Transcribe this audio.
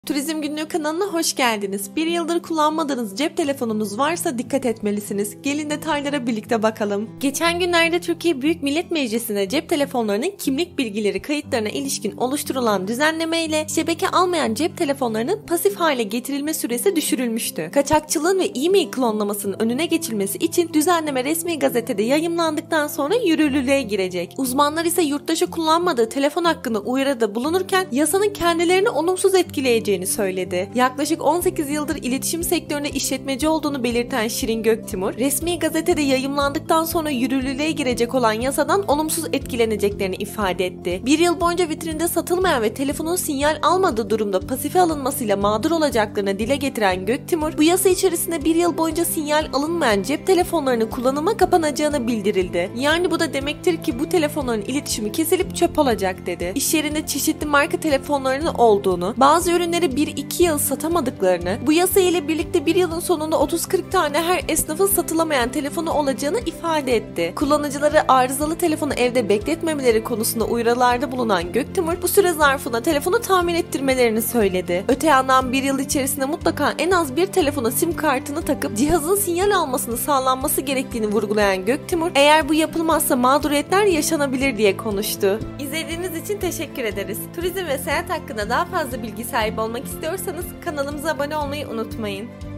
Turizm Günlüğü kanalına hoş geldiniz. Bir yıldır kullanmadığınız cep telefonunuz varsa dikkat etmelisiniz. Gelin detaylara birlikte bakalım. Geçen günlerde Türkiye Büyük Millet Meclisi'ne cep telefonlarının kimlik bilgileri kayıtlarına ilişkin oluşturulan düzenlemeyle şebeke almayan cep telefonlarının pasif hale getirilme süresi düşürülmüştü. Kaçakçılığın ve e-mail klonlamasının önüne geçilmesi için düzenleme resmi gazetede yayımlandıktan sonra yürürlüğe girecek. Uzmanlar ise yurttaşı kullanmadığı telefon hakkında uyarıda bulunurken yasanın kendilerini olumsuz etkileyeceğini söyledi. Yaklaşık 18 yıldır iletişim sektöründe işletmeci olduğunu belirten Şirin Göktimur, resmi gazetede yayımlandıktan sonra yürürlüğe girecek olan yasadan olumsuz etkileneceklerini ifade etti. Bir yıl boyunca vitrinde satılmayan ve telefonun sinyal almadığı durumda pasife alınmasıyla mağdur olacaklarını dile getiren Göktimur, bu yasa içerisinde bir yıl boyunca sinyal alınmayan cep telefonlarının kullanıma kapanacağını bildirildi. Yani bu da demektir ki bu telefonların iletişimi kesilip çöp olacak dedi. İş yerinde çeşitli marka telefonlarının olduğunu, bazı ürünleri 1-2 yıl satamadıklarını, bu yasa ile birlikte bir yılın sonunda 30-40 tane her esnafın satılamayan telefonu olacağını ifade etti. Kullanıcıları arızalı telefonu evde bekletmemeleri konusunda uyarılarda bulunan Göktimur, bu süre zarfında telefonu tamir ettirmelerini söyledi. Öte yandan bir yıl içerisinde mutlaka en az bir telefona sim kartını takıp cihazın sinyal almasını sağlanması gerektiğini vurgulayan Göktimur, eğer bu yapılmazsa mağduriyetler yaşanabilir diye konuştu. İzlediğiniz için teşekkür ederiz. Turizm ve seyahat hakkında daha fazla bilgi sahibi olmak istiyorsanız kanalımıza abone olmayı unutmayın.